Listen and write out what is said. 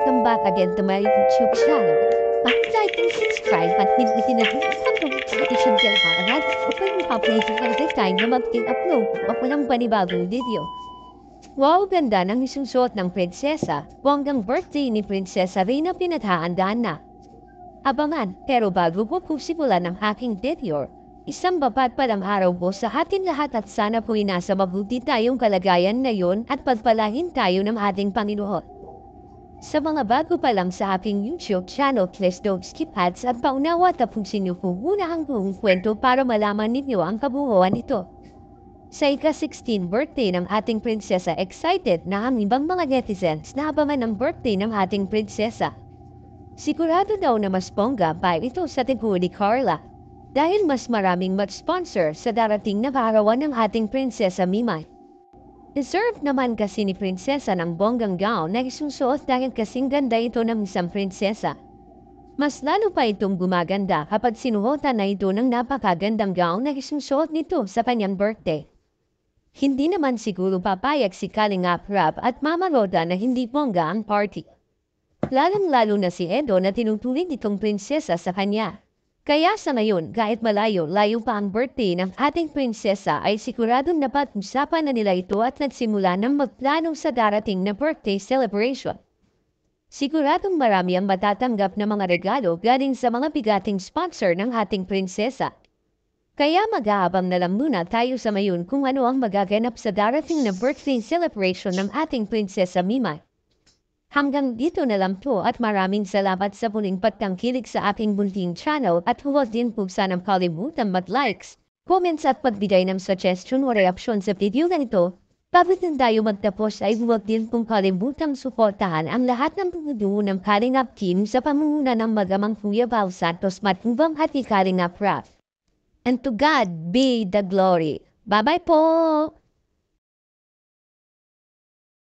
welcome back again to my YouTube channel. Like and subscribe at pindutin na rin ang notification bell para lagi ko kayong update every time na mag-upload ako ng panibagong video. Wow, ganda ng isusuot ng prinsesa. Bonggang birthday ni Prinsesa Reyna pinaghahandaan na. Abangan, pero bago po simulan ng aking video, isang palang araw po sa atin lahat at sana po'y nasa mabuti tayong kalagayan ngayon at pagpalain tayo ng ating Panginoon. Sa mga bago pa lang sa aking YouTube channel, please don't skip ads at paunawa tapusin niyo po muna ang buong kwento para malaman ninyo ang kabuuan nito. Sa ika-16 birthday ng ating prinsesa, excited na ang ibang mga netizens na abangan ang birthday ng ating prinsesa. Sigurado daw na mas bongga pa ito sa tingin ni Carla dahil mas maraming mag-sponsor sa darating na kaarawan ng ating prinsesa Mimay. Deserve naman kasi ni prinsesa ng bonggang gown na isusuot dahil kasing ganda ito ng isang prinsesa. Mas lalo pa itong gumaganda kapag sinuotan na ito ng napakagandang gown na isusuot nito sa kanyang birthday. Hindi naman siguro papayag si Kalingap Rap at Mama Roda na hindi bongga ang party. Lalong-lalo na si Edo na tinuturing itong prinsesa sa kanya. Kaya sa ngayon, kahit malayo-layo pa ang birthday ng ating prinsesa ay siguradong napag-usapan na nila ito at nagsimula ng magplano sa darating na birthday celebration. Siguradong marami ang matatanggap na mga regalo galing sa mga bigating sponsor ng ating prinsesa. Kaya mag-aabang na lang muna tayo sa ngayon kung ano ang magaganap sa darating na birthday celebration ng ating prinsesa Mimay. Hanggang dito na lang po at maraming salamat sa muling pagtangkilik sa aking bunting channel at huwag din po sanang kalimutan mag-likes, comments at pagbigay ng suggestion o reaksyon sa video na ito. Bago din tayo magtapos ay huwag din pong kalimutang suportahan ang lahat ng pumuduo ng Kalingap team sa pamumuno ng Magamang Kuya Val Santos Matubang at ni Kalingap Rap. And to God be the glory. Bye-bye po!